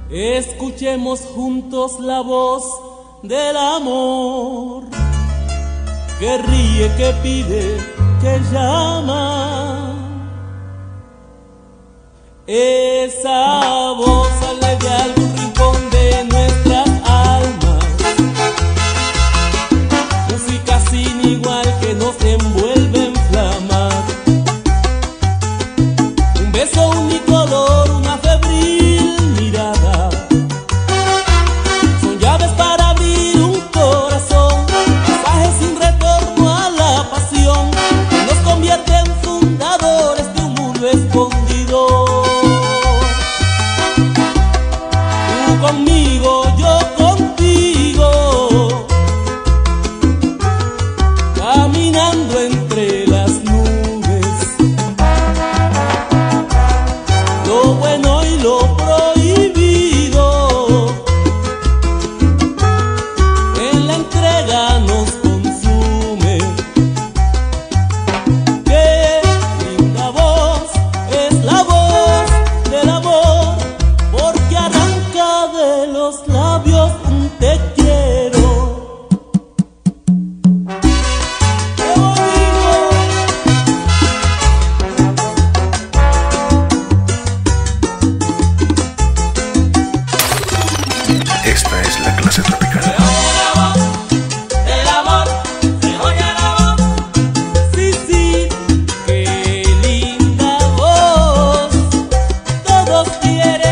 Escuchemos juntos la voz del amor, que ríe, que pide, que llama. Esa voz sale de algún rincón de nuestras almas, música sin igual que nos envuelve en flamas. Un beso unicolor, una febril mirada, son llaves para abrir un corazón, pasajes sin retorno a la pasión, que nos convierte en fundadores de un mundo escondido. Tú conmigo, yo contigo, caminando entre las nubes, lo bueno y lo prohibido, en la entrega nos consume. Qué linda voz es la voz del amor, porque arranca de los labios un te quiero. ¡Qué bonito! Esta es la clase tropical. El amor, se oye la voz. Sí, sí, qué linda voz. Todos quieren